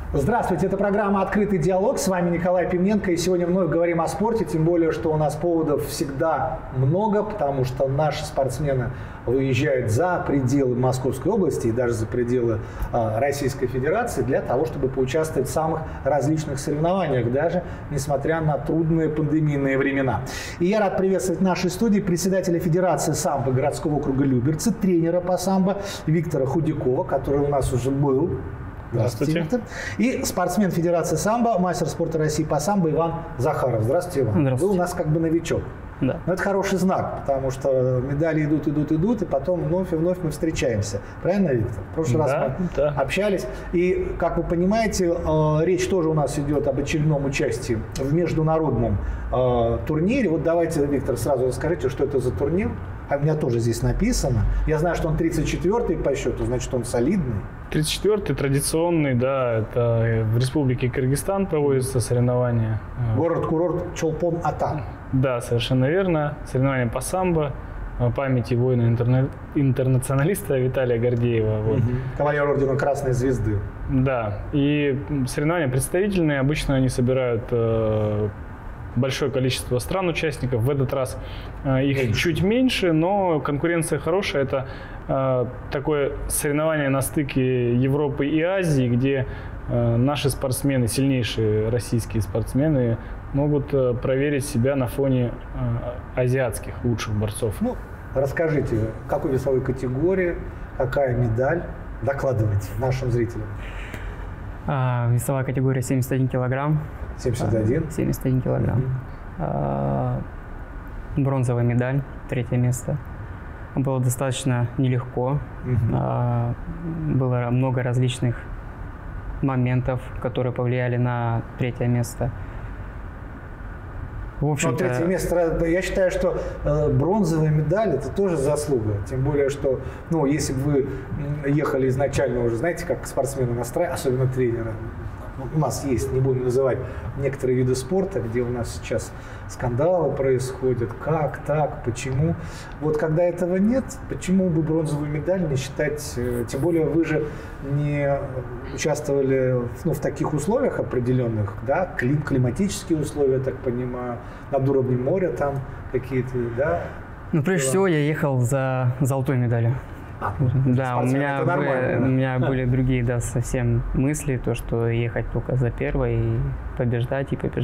Здравствуйте, это программа «Открытый диалог». С вами Николай Пивненко. И сегодня вновь говорим о спорте, тем более, что у нас поводов всегда много, потому что наши спортсмены выезжают за пределы Московской области и даже за пределы Российской Федерации для того, чтобы поучаствовать в самых различных соревнованиях, даже несмотря на трудные пандемийные времена. И я рад приветствовать в нашей студии председателя Федерации самбо городского округа Люберцы, тренера по самбо Виктора Худякова, который у нас уже был. Здравствуйте. И спортсмен Федерации самбо, мастер спорта России по самбо Иван Захаров. Здравствуйте, Иван. Здравствуйте. Вы у нас как бы новичок. Да. Но это хороший знак, потому что медали идут, и потом вновь и вновь мы встречаемся. Правильно, Виктор? В прошлый раз мы общались. И, как вы понимаете, речь тоже у нас идет об очередном участии в международном турнире. Вот давайте, Виктор, сразу расскажите, что это за турнир. А у меня тоже здесь написано. Я знаю, что он 34-й по счету, значит, он солидный. 34-й, традиционный, да, это в Республике Кыргызстан проводятся соревнования. Город-курорт Чолпон-Ата. Да, совершенно верно. Соревнования по самбо, памяти воина-интернационалиста Виталия Гордеева. Вот. Кавалер ордена Красной Звезды. Да, и соревнования представительные, обычно они собирают большое количество стран-участников. В этот раз их чуть меньше, но конкуренция хорошая. Это такое соревнование на стыке Европы и Азии, где наши спортсмены, сильнейшие российские спортсмены, могут проверить себя на фоне азиатских лучших борцов. Ну, расскажите, какой весовой категории, какая медаль? Докладывайте нашим зрителям. Весовая категория 71 килограмм. 71? 71 килограмм. Бронзовая медаль, 3-е место. Было достаточно нелегко. Было много различных моментов, которые повлияли на 3-е место. В общем-то, 3-е место, я считаю, что бронзовая медаль – это тоже заслуга. Тем более, что, ну, если бы вы ехали изначально уже, знаете, как спортсмены настраивают, особенно тренеры. У нас есть, не будем называть, некоторые виды спорта, где у нас сейчас скандалы происходят, как, так, почему. Вот когда этого нет, почему бы бронзовую медаль не считать, тем более вы же не участвовали в таких условиях определенных, да, климатические условия, я так понимаю, над уровнем моря там какие-то, да? Ну, прежде всего, я ехал за золотой медалью. Да, у меня были другие, да, совсем мысли, то, что ехать только за первой и побеждать.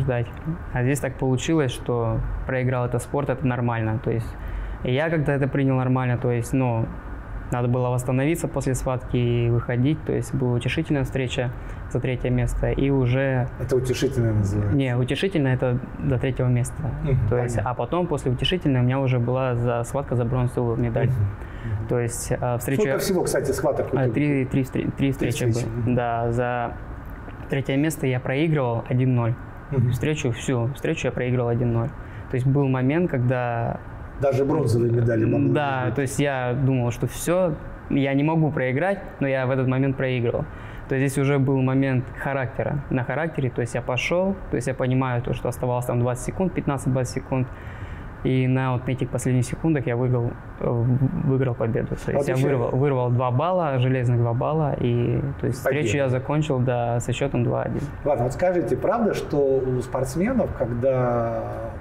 А здесь так получилось, что проиграл этот спорт, это нормально. То есть и я когда это принял нормально, то есть, ну, надо было восстановиться после схватки и выходить. То есть была утешительная встреча за 3-е место и уже... Это утешительное называется? Не, утешительная это до 3-го места. То есть, а потом после утешительной у меня уже была схватка за бронзовую медаль. То есть встреча... Сколько всего, кстати, схваток? Три встречи было. Да, за 3-е место я проигрывал 1-0. Встречу я проигрывал 1-0. То есть был момент, когда... Даже бронзовые медали могли. Да, то есть я думал, что все, я не могу проиграть, но я в этот момент проигрывал. То есть здесь уже был момент характера. На характере, то есть я пошел, то есть я понимаю, то, что оставалось там 20 секунд, 15-20 секунд. И на этих последних секундах я выиграл победу. То есть я вырвал 2 балла, железных 2 балла. И то есть встречу я закончил, да, со счетом 2-1. Ладно, вот скажите, правда, что у спортсменов, когда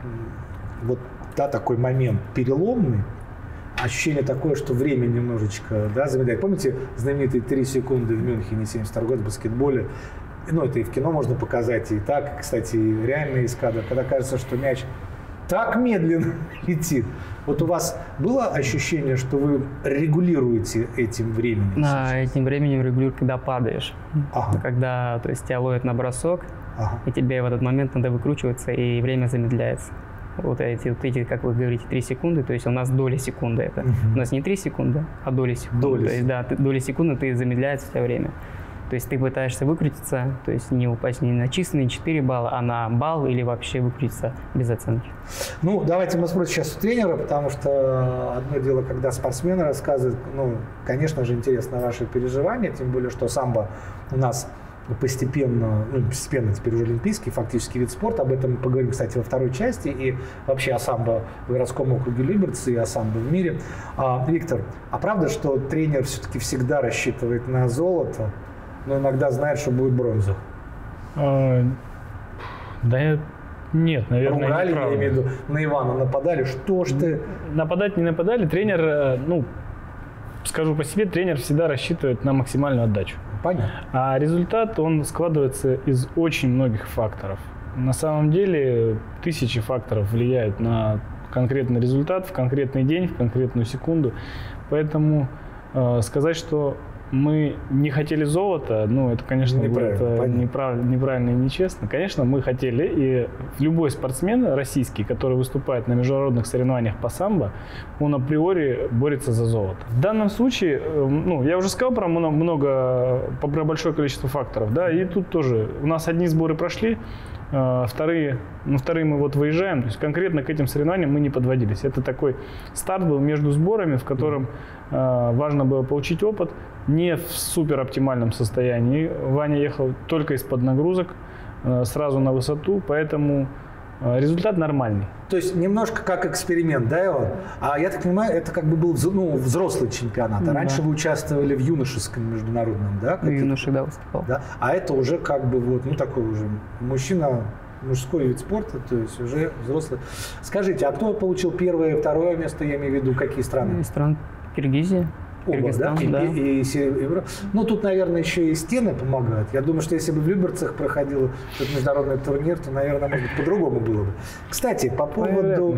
вот такой момент переломный, ощущение такое, что время немножечко замедляет. Помните знаменитые 3 секунды в Мюнхене 72 год в баскетболе? Ну, это и в кино можно показать, и так, кстати, реально из кадра, когда кажется, что мяч так медленно летит. Вот у вас было ощущение, что вы регулируете этим временем? Этим временем регулирую, когда падаешь. Когда, то есть, тебя ловят на бросок, и тебе в этот момент надо выкручиваться, и время замедляется. Вот эти, как вы говорите, 3 секунды, то есть у нас доли секунды это. У нас не 3 секунды, а доли секунды. То есть, да, доли секунды, ты замедляется у тебя время. То есть ты пытаешься выкрутиться, то есть не упасть не на численные 4 балла, а на балл или вообще выкрутиться без оценки. Ну, давайте мы спросим сейчас у тренера, потому что одно дело, когда спортсмены рассказывают, ну, конечно же, интересно ваши переживания, тем более, что самбо у нас постепенно теперь уже олимпийский фактически вид спорта. Об этом мы поговорим, кстати, во второй части. И вообще о самбо в городском округе Люберцы и о самбо в мире. Виктор, а правда, что тренер все-таки всегда рассчитывает на золото, но иногда знает, что будет бронза? Да нет, наверное, ругали, я имею в виду, на Ивана нападали, что ж ты... Нападать не нападали, тренер, скажу по себе, тренер всегда рассчитывает на максимальную отдачу. Понятно. А результат, он складывается из очень многих факторов. На самом деле тысячи факторов влияют на конкретный результат в конкретный день, в конкретную секунду. Поэтому сказать, что мы не хотели золота, это, конечно, неправильно и нечестно. Конечно, мы хотели, и любой спортсмен российский, который выступает на международных соревнованиях по самбо, он априори борется за золото. В данном случае, я уже сказал про большое количество факторов, да, и тут тоже у нас одни сборы прошли, вторые мы выезжаем, то есть конкретно к этим соревнованиям мы не подводились. Это такой старт был между сборами, в котором важно было получить опыт, не в супер оптимальном состоянии. Ваня ехал только из-под нагрузок, сразу на высоту, поэтому результат нормальный. То есть немножко как эксперимент, да, Иван? А я так понимаю, это как бы был взрослый чемпионат. А раньше вы участвовали в юношеском международном, да? Юноши, да, выступал. Да? А это уже как бы такой уже мужской вид спорта, то есть уже взрослый. Скажите, а кто получил первое и второе место, я имею в виду, какие страны? Стран Киргизия. Кыргызстан, да? И тут, наверное, еще и стены помогают. Я думаю, что если бы в Люберцах проходил этот международный турнир, то, наверное, может быть, по-другому было бы. Кстати, по поводу,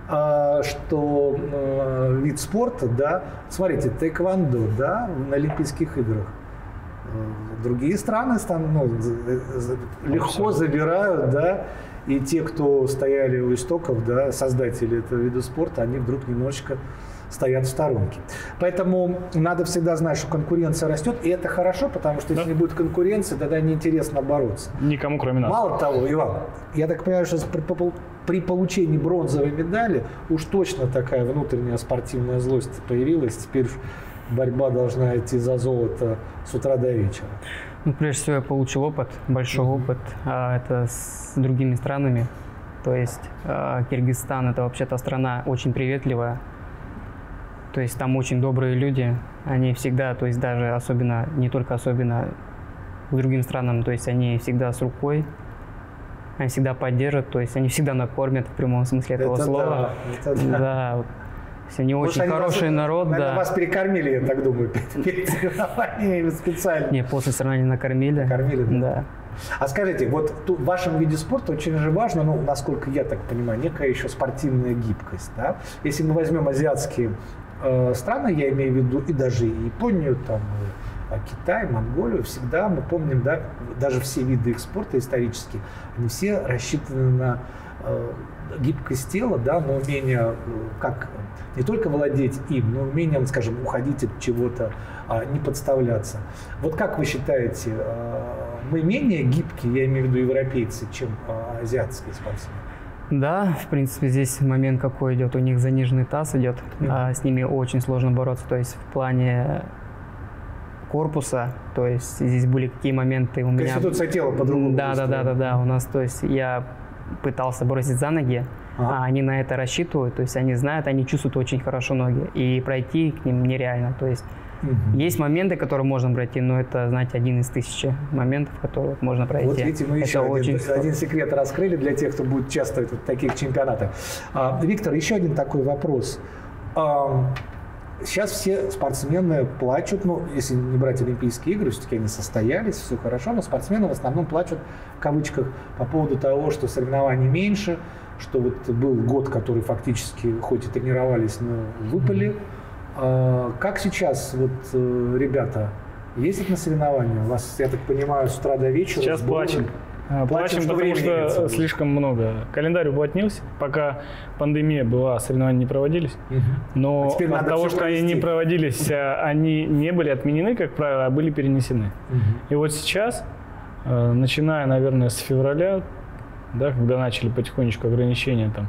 что вид спорта, да, смотрите, тэквондо, да, на Олимпийских играх. Другие страны легко забирают, да, и те, кто стояли у истоков, да, создатели этого вида спорта, они вдруг немножечко стоят в сторонке. Поэтому надо всегда знать, что конкуренция растет, и это хорошо, потому что если не будет конкуренции, тогда неинтересно бороться. Никому, кроме нас. Мало того, Иван, я так понимаю, что при получении бронзовой медали уж точно такая внутренняя спортивная злость появилась, теперь борьба должна идти за золото с утра до вечера. Прежде всего, я получил опыт, большой опыт, это с другими странами. То есть Киргизстан – это вообще-то страна очень приветливая. То есть там очень добрые люди, они всегда, то есть даже особенно, не только особенно к другим странам, то есть они всегда с рукой, они всегда поддержат, то есть они всегда накормят в прямом смысле этого слова. Да, то есть они очень хороший народ. Наверное, вас перекормили, я так думаю, перед соревнованиями специально. Не, после соревнований накормили. Накормили, да. А скажите, вот в вашем виде спорта очень же важно, насколько я так понимаю, некая еще спортивная гибкость, да? Если мы возьмем азиатские страны, я имею в виду и даже Японию, Китай, Монголию, всегда мы помним, да, даже все виды их спорта исторические, они все рассчитаны на гибкость тела, да, на умение как не только владеть им, но умением, скажем, уходить от чего-то, не подставляться. Вот как вы считаете, мы менее гибкие, я имею в виду европейцы, чем азиатские спортсмены? Да, в принципе, здесь момент какой идет, у них заниженный таз идет, с ними очень сложно бороться, то есть в плане корпуса, то есть здесь были какие моменты у меня... Конституция тела по-другому. Да, у нас, то есть я пытался бросить за ноги, а они на это рассчитывают, то есть они знают, они чувствуют очень хорошо ноги, и пройти к ним нереально, то есть есть моменты, которые можно пройти, но это, знаете, один из 1000 моментов, которые можно пройти. Вот видите, мы еще один секрет раскрыли для тех, кто будет участвовать в таких чемпионатах. Виктор, еще один такой вопрос. Сейчас все спортсмены плачут, если не брать Олимпийские игры, все-таки они состоялись, все хорошо, но спортсмены в основном плачут, в кавычках, по поводу того, что соревнований меньше, что вот был год, который фактически, хоть и тренировались, но выпали. Как сейчас ребята ездят на соревнования? У вас, я так понимаю, с утра до вечера? Сейчас плачем. Плачем, потому что слишком много. Календарь уплотнился. Пока пандемия была, соревнования не проводились. Но от того, что они не проводились, они не были отменены, как правило, а были перенесены. И вот сейчас, начиная, наверное, с февраля, да, когда начали потихонечку ограничения там,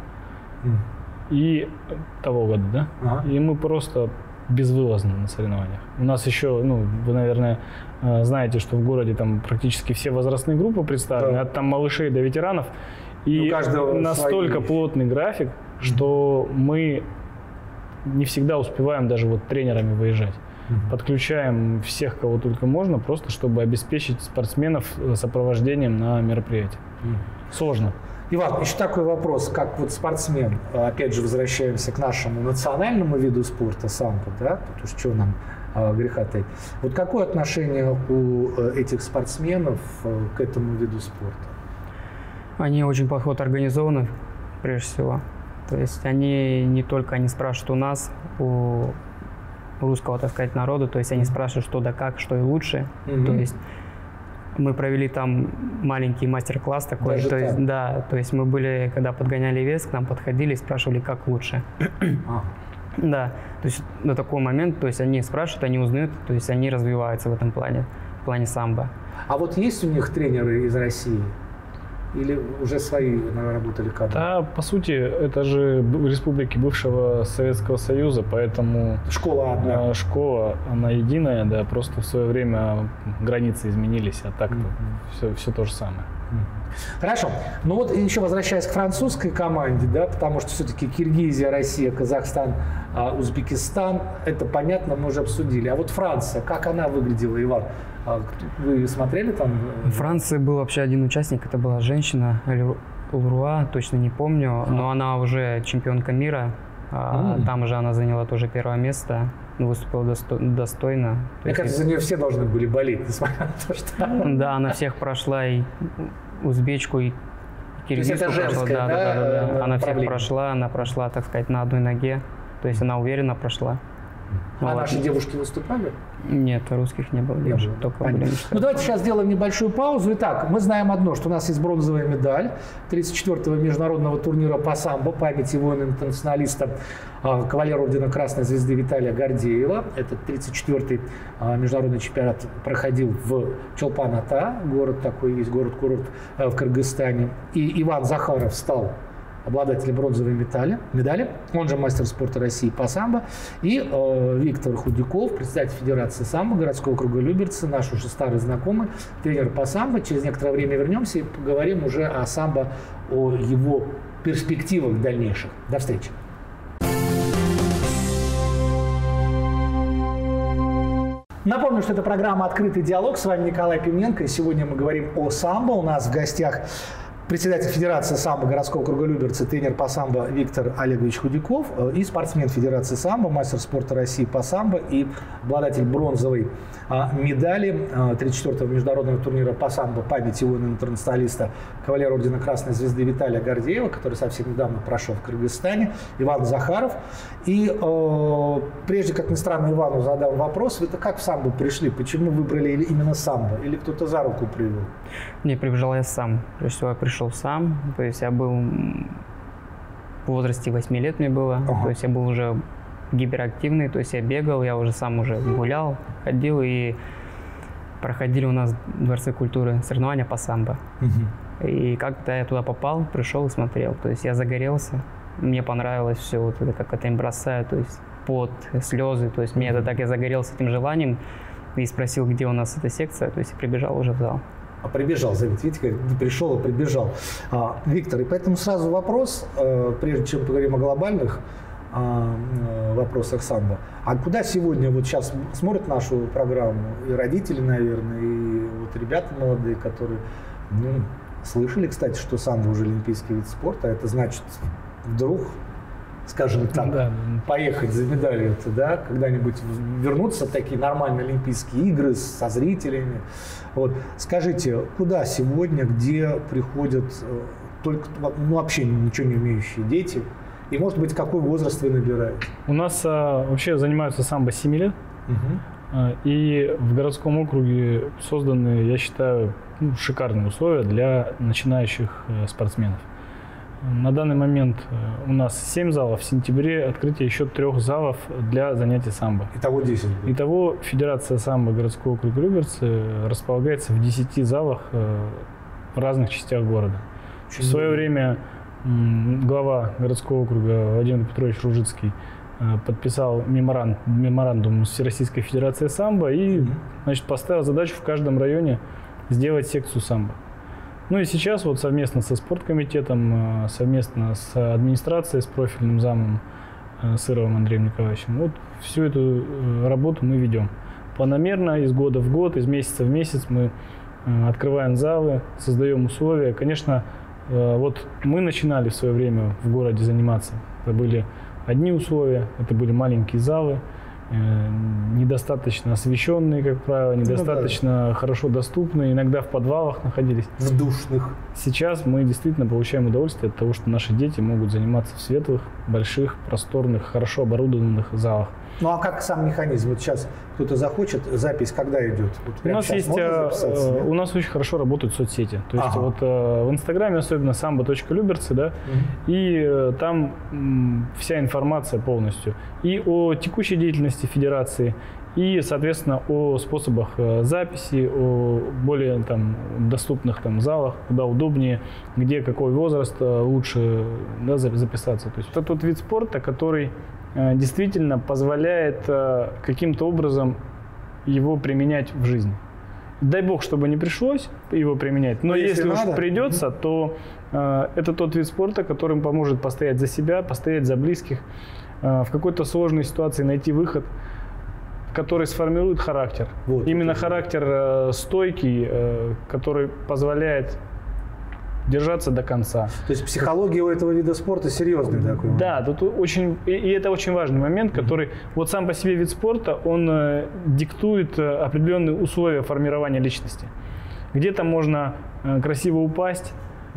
и того года, да, и мы просто безвылазно на соревнованиях. У нас еще, вы, наверное, знаете, что в городе там практически все возрастные группы представлены, от там малышей до ветеранов. И настолько плотный график, что мы не всегда успеваем даже тренерами выезжать. подключаем всех, кого только можно, просто чтобы обеспечить спортсменов сопровождением на мероприятии. Сложно. Иван, еще такой вопрос, как вот спортсмен, опять же возвращаемся к нашему национальному виду спорта, самбо, да, потому что нам греха таить. Вот какое отношение у этих спортсменов к этому виду спорта? Они очень подход организованы, прежде всего. То есть они спрашивают у нас, у русского, так сказать, народа, то есть они спрашивают, что да как, что и лучше. То есть мы провели там маленький мастер-класс такой. Даже то есть, да, то есть мы были, когда подгоняли вес, к нам подходили и спрашивали, как лучше. Да, то есть до такого момента, то есть они спрашивают, они узнают, то есть они развиваются в этом плане, в плане самбо. А вот есть у них тренеры из России? Или уже свои наработали кадры? Да, по сути, это же республики бывшего Советского Союза, поэтому школа одна. Школа, она единая, да, просто в свое время границы изменились, а так все то же самое. Хорошо. Ну вот еще возвращаясь к французской команде, да, потому что все-таки Киргизия, Россия, Казахстан, Узбекистан, это понятно, мы уже обсудили. А вот Франция, как она выглядела, Иван? Вы смотрели там? В Франции был вообще один участник, это была женщина, Лруа, точно не помню, но она уже чемпионка мира. Там уже она заняла тоже первое место, выступила достойно. Мне кажется, за нее все должны были болеть, несмотря на то, что... Да, она всех прошла, и узбечку, и киргизку прошла. Да. Она всех прошла, она прошла, так сказать, на одной ноге. То есть она уверенно прошла. А наши девушки выступали? Нет, русских не было. Только были. Ну давайте сейчас сделаем небольшую паузу. Итак, мы знаем одно, что у нас есть бронзовая медаль 34-го международного турнира по самбо памяти воина-интернационалиста, кавалера ордена Красной Звезды Виталия Гордеева. Этот 34-й международный чемпионат проходил в Чолпан-Ата, город такой есть, город-курорт в Кыргызстане. И Иван Захаров стал обладателем бронзовой медали, он же мастер спорта России по самбо, и Виктор Худяков, председатель Федерации самбо городского округа Люберцы, наш уже старый знакомый, тренер по самбо. Через некоторое время вернемся и поговорим уже о самбо, о его перспективах дальнейших. До встречи. Напомню, что это программа «Открытый диалог». С вами Николай Пименко, и сегодня мы говорим о самбо. У нас в гостях председатель Федерации самбо городского округа Люберцы, тренер по самбо Виктор Олегович Худяков и спортсмен Федерации самбо, мастер спорта России по самбо и обладатель бронзовой медали 34-го международного турнира по самбо памяти воина-интернационалиста, кавалера ордена Красной Звезды Виталия Гордеева, который совсем недавно прошел в Кыргызстане, Иван Захаров. И прежде, как ни странно, Ивану задам вопрос: вы-то как в самбо пришли? Почему выбрали именно самбо? Или кто-то за руку привел? Не, прибежал я сам. Прежде всего, я пришел сам. То есть я был в возрасте 8 лет мне было. То есть я был уже гиперактивный. То есть я бегал, я уже сам уже гулял, ходил. И проходили у нас в Дворце культуры соревнования по самбо. И как-то я туда попал, пришел и смотрел. То есть я загорелся. Мне понравилось все, вот это, как это им бросают. То есть пот, слезы. То есть мне это так, я загорелся этим желанием. И спросил, где у нас эта секция. То есть я прибежал уже в зал. Прибежал, видите, не пришел, а прибежал. Виктор, и поэтому сразу вопрос, прежде чем поговорим о глобальных вопросах самбо. А куда сегодня, вот сейчас смотрят нашу программу и родители, наверное, и вот ребята молодые, которые, слышали, кстати, что самбо уже олимпийский вид спорта, а это значит вдруг, скажем так, поехать за медалью-то, да, когда-нибудь вернуться такие нормальные Олимпийские игры со зрителями. Вот. Скажите, куда сегодня, где приходят только, вообще ничего не умеющие дети? И, может быть, какой возраст вы набираете? У нас вообще занимаются самбо 7 лет. И в городском округе созданы, я считаю, шикарные условия для начинающих спортсменов. На данный момент у нас 7 залов. В сентябре открытие еще 3 залов для занятий самбо. Итого 10. Итого Федерация самбо городского округа Люберцы располагается в 10 залах в разных частях города. В свое время глава городского округа Владимир Петрович Ружицкий подписал меморандум с Всероссийской Федерацией самбо и поставил задачу в каждом районе сделать секцию самбо. Ну и сейчас вот совместно со спорткомитетом, совместно с администрацией, с профильным замом Сыровым Андреем Николаевичем. Вот всю эту работу мы ведем. Планомерно, из года в год, из месяца в месяц мы открываем залы, создаем условия. Конечно, вот мы начинали в свое время в городе заниматься. Это были одни условия, это были маленькие залы, недостаточно освещенные, как правило, недостаточно хорошо доступные, иногда в подвалах находились. В душных. Сейчас мы действительно получаем удовольствие от того, что наши дети могут заниматься в светлых, больших, просторных, хорошо оборудованных залах. Ну а как сам механизм? Вот сейчас кто-то захочет, запись когда идет? Вот у нас очень хорошо работают соцсети. То есть вот в Инстаграме, особенно samba.люберцы, да, и там вся информация полностью. И о текущей деятельности федерации, и, соответственно, о способах записи, о более доступных залах, куда удобнее, где какой возраст лучше записаться. То есть это тот вид спорта, который действительно позволяет каким-то образом его применять в жизни. Дай бог, чтобы не пришлось его применять, но если уж придется, то это тот вид спорта, которым поможет постоять за себя, постоять за близких, в какой-то сложной ситуации найти выход, который сформирует характер. Вот, именно характер стойкий, который позволяет держаться до конца. То есть психология у этого вида спорта серьезный такой. Да, тут и это очень важный момент, который вот сам по себе вид спорта, он диктует определенные условия формирования личности. Где-то можно красиво упасть,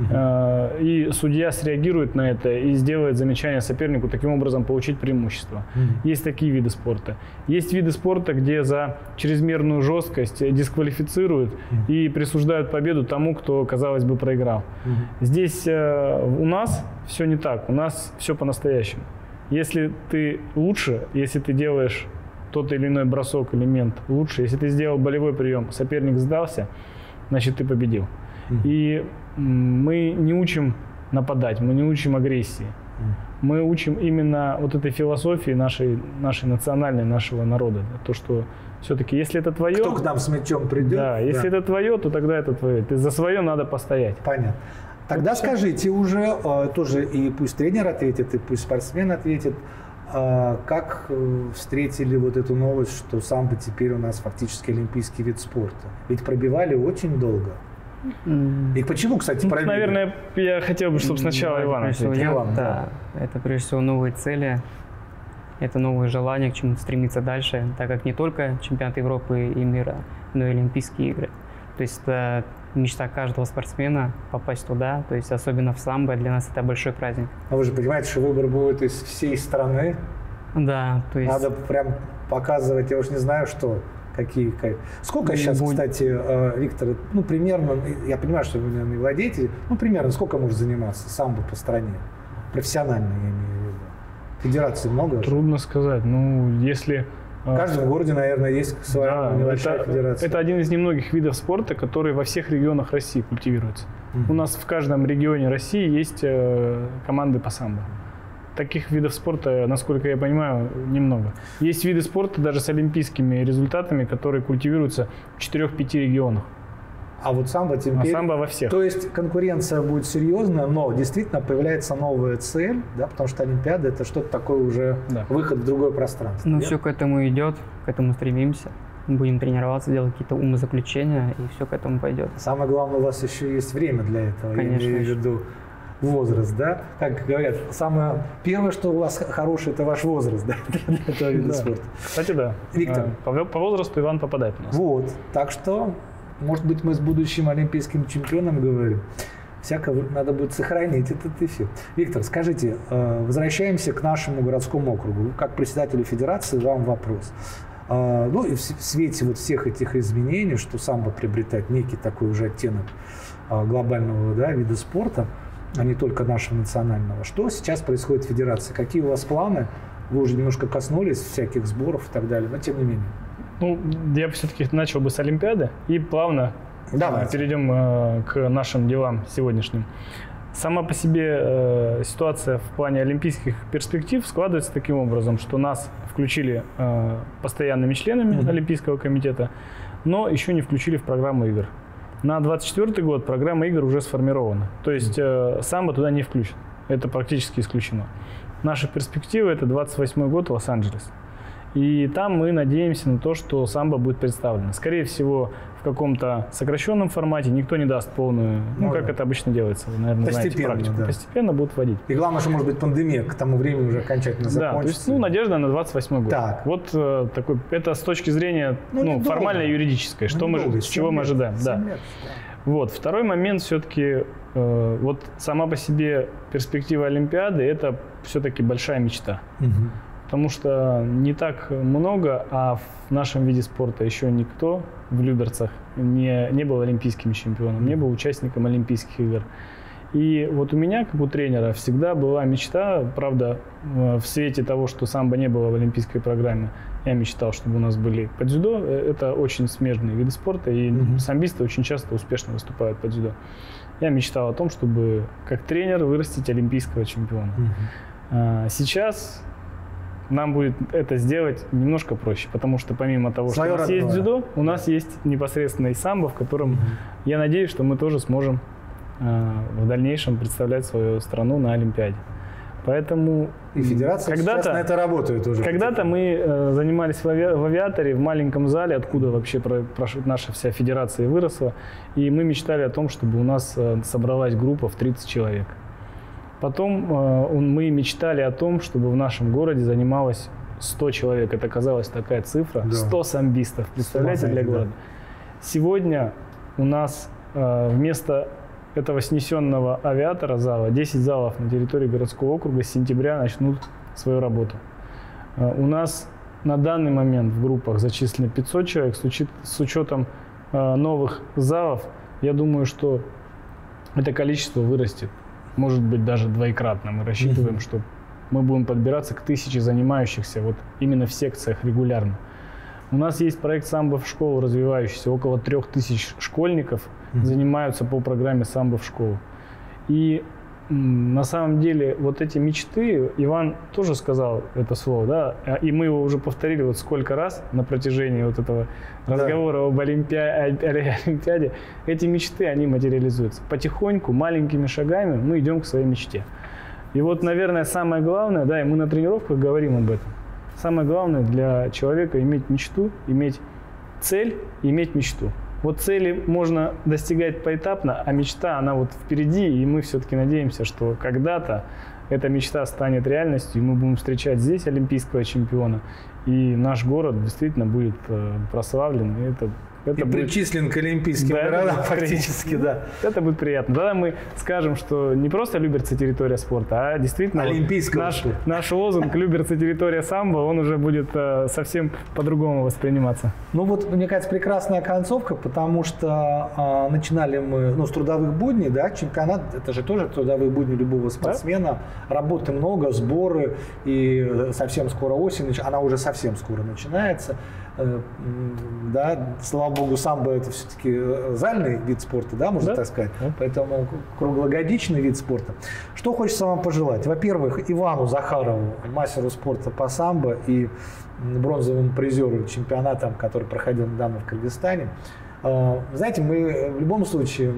и судья среагирует на это и сделает замечание сопернику, таким образом получить преимущество. Есть такие виды спорта. Есть виды спорта, где за чрезмерную жесткость дисквалифицируют и присуждают победу тому, кто, казалось бы, проиграл. Здесь у нас все не так, у нас все по-настоящему. Если ты лучше, если ты делаешь тот или иной бросок, элемент лучше, если ты сделал болевой прием, соперник сдался, значит ты победил. И мы не учим нападать, мы не учим агрессии. Мы учим именно вот этой философии нашей национальной, нашего народа. То, что все-таки, если это твое... Кто к нам с мячом придет? Да, если это твое, то тогда это твое. За свое надо постоять. Понятно. Тогда скажите уже, тоже и пусть тренер ответит, и пусть спортсмен ответит, как встретили вот эту новость, что самбо теперь у нас фактически олимпийский вид спорта? Ведь пробивали очень долго. И почему, кстати, пробили? Наверное, я хотел бы, чтобы сначала Иван ответил. Это прежде всего новые цели, это новые желания, к чему стремиться дальше, так как не только чемпионат Европы и мира, но и Олимпийские игры. То есть это мечта каждого спортсмена попасть туда, то есть особенно в самбо, для нас это большой праздник. Но вы же понимаете, что выбор будет из всей страны. Да, то есть... Надо прям показывать, я уж не знаю, что, какие. Сколько сейчас, кстати, Виктор, примерно, я понимаю, что вы, наверное, не владеете, примерно сколько может заниматься самбо по стране? Профессионально, я имею в виду. Федераций много? Трудно сказать. Если... В каждом городе, наверное, есть своя небольшая федерация. Это один из немногих видов спорта, который во всех регионах России культивируется. У нас в каждом регионе России есть команды по самбо. Таких видов спорта, насколько я понимаю, немного. Есть виды спорта даже с олимпийскими результатами, которые культивируются в 4-5 регионах. А вот самбо теперь... самбо во всех. То есть конкуренция будет серьезная, но действительно появляется новая цель, да, потому что Олимпиада – это что-то такое уже, выход в другое пространство. Все к этому идет, к этому стремимся. Будем тренироваться, делать какие-то умозаключения, и все к этому пойдет. Самое главное, у вас еще есть время для этого. Конечно. Я имею в виду возраст, да? Как говорят, самое первое, что у вас хорошее, это ваш возраст, да, для этого вида спорта. Кстати, да. Виктор. По возрасту Иван попадает у нас. Вот, так что... Может быть, мы с будущим олимпийским чемпионом говорим. Всякое надо будет сохранить этот эффект. Виктор, скажите, возвращаемся к нашему городскому округу. Как председателю федерации вам вопрос. И в свете вот всех этих изменений, что самбо приобретает некий такой уже оттенок глобального вида спорта, а не только нашего национального. Что сейчас происходит в федерации? Какие у вас планы? Вы уже немножко коснулись всяких сборов и так далее, но тем не менее. Я бы все-таки начал бы с Олимпиады и плавно перейдем к нашим делам сегодняшним. Сама по себе ситуация в плане олимпийских перспектив складывается таким образом, что нас включили постоянными членами Олимпийского комитета, но еще не включили в программу игр. На 2024 год программа игр уже сформирована, то есть самбо туда не включен, это практически исключено. наша перспектива – это 28-й год Лос-Анджелес. И там мы надеемся на то, что самбо будет представлено. Скорее всего, в каком-то сокращенном формате, никто не даст полную, как это обычно делается, вы, наверное, знаете практику. Да. Постепенно будут вводить. И главное, что, может быть, пандемия к тому времени уже окончательно закончится. Да, то есть, надежда на 28-й год. Так. Вот такой, это с точки зрения формально-юридической, с чего мы ожидаем. Да. Вот. Второй момент все-таки, вот сама по себе перспектива Олимпиады – это все-таки большая мечта. Потому что не так много, а в нашем виде спорта еще никто в Люберцах не был олимпийским чемпионом, не был участником Олимпийских игр. И вот у меня, как у тренера, всегда была мечта, правда, в свете того, что самбо не было в олимпийской программе, я мечтал, чтобы у нас были по дзюдо. Это очень смежные виды спорта, и самбисты очень часто успешно выступают по дзюдо. Я мечтал о том, чтобы как тренер вырастить олимпийского чемпиона. Сейчас нам будет это сделать немножко проще, потому что помимо того, что у нас есть дзюдо, у нас есть непосредственно и самбо, в котором я надеюсь, что мы тоже сможем в дальнейшем представлять свою страну на Олимпиаде. Поэтому и федерация сейчас на это работает уже. Когда-то мы занимались в авиаторе, в маленьком зале, откуда вообще наша вся федерация выросла, и мы мечтали о том, чтобы у нас собралась группа в 30 человек. Потом мы мечтали о том, чтобы в нашем городе занималось 100 человек. Это оказалась такая цифра. 100 самбистов. Представляете, для города. Сегодня у нас вместо этого снесенного авиатора зала 10 залов на территории городского округа с сентября начнут свою работу. У нас на данный момент в группах зачислено 500 человек. С учетом новых залов, я думаю, что это количество вырастет. Может быть, даже двоекратно. Мы рассчитываем, что мы будем подбираться к 1000 занимающихся вот именно в секциях регулярно. У нас есть проект «Самбо в школу» развивающийся. Около 3000 школьников занимаются по программе «Самбо в школу». И на самом деле вот эти мечты, Иван тоже сказал это слово, да, и мы его уже повторили вот сколько раз на протяжении вот этого разговора об Олимпиаде. Эти мечты, они материализуются. Потихоньку, маленькими шагами мы идем к своей мечте. И вот, наверное, самое главное, да, и мы на тренировках говорим об этом, самое главное для человека иметь мечту, иметь цель, иметь мечту. Вот цели можно достигать поэтапно, а мечта, она вот впереди, и мы все-таки надеемся, что когда-то эта мечта станет реальностью, и мы будем встречать здесь олимпийского чемпиона, и наш город действительно будет прославлен, и это причислен к олимпийским городам фактически, да. Это будет приятно. Тогда мы скажем, что не просто Люберцы территория спорта, а действительно наш лозунг «Люберцы территория самбо», он уже будет совсем по-другому восприниматься. Ну вот, мне кажется, прекрасная концовка, потому что начинали мы с трудовых будней, да, чемпионат, это же тоже трудовые будни любого спортсмена, работы много, сборы, и совсем скоро осень, она уже совсем скоро начинается. Да, слава богу, самбо это все-таки зальный вид спорта, да, можно так сказать, поэтому круглогодичный вид спорта. Что хочется вам пожелать? Во-первых, Ивану Захарову, мастеру спорта по самбо и бронзовому призеру чемпионата, который проходил недавно в Кыргызстане. Знаете, мы в любом случае,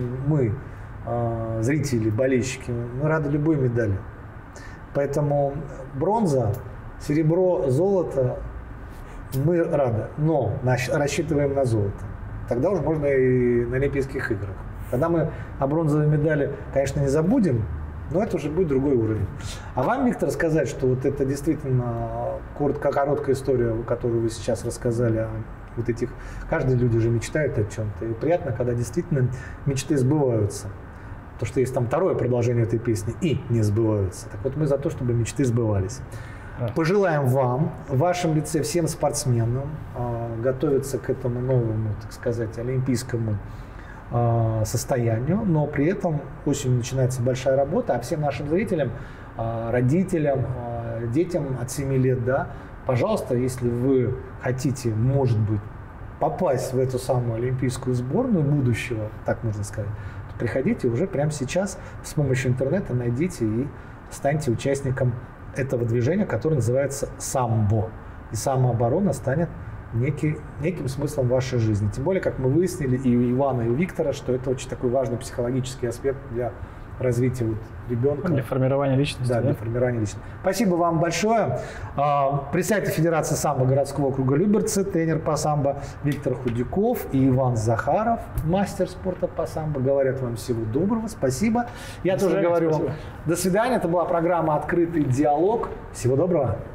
зрители, болельщики, мы рады любой медали. Поэтому бронза, серебро, золото мы рады, но рассчитываем на золото. Тогда уже можно и на Олимпийских играх. Тогда мы о бронзовой медали, конечно, не забудем, но это уже будет другой уровень. А вам, Виктор, сказать, что вот это действительно короткая история, которую вы сейчас рассказали, о вот этих... Каждый люди же мечтает о чем-то. И приятно, когда действительно мечты сбываются. То, что есть там второе продолжение этой песни, и не сбываются. Так вот мы за то, чтобы мечты сбывались. Пожелаем вам, в вашем лице, всем спортсменам готовиться к этому новому, так сказать, олимпийскому состоянию, но при этом осенью начинается большая работа, а всем нашим зрителям, родителям, детям от 7 лет, да, пожалуйста, если вы хотите, может быть, попасть в эту самую олимпийскую сборную будущего, так можно сказать, то приходите уже прямо сейчас с помощью интернета, найдите и станьте участником этого движения, которое называется самбо. И самооборона станет неким смыслом вашей жизни. Тем более, как мы выяснили и у Ивана, и у Виктора, что это очень такой важный психологический аспект для развития вот ребенка. Для формирования личности. Да, для формирования личности. Спасибо вам большое. Председатель Федерации самбо городского округа Люберцы, тренер по самбо Виктор Худяков и Иван Захаров, мастер спорта по самбо, говорят вам всего доброго. Спасибо. Я тоже говорю вам до свидания. Это была программа «Открытый диалог». Всего доброго.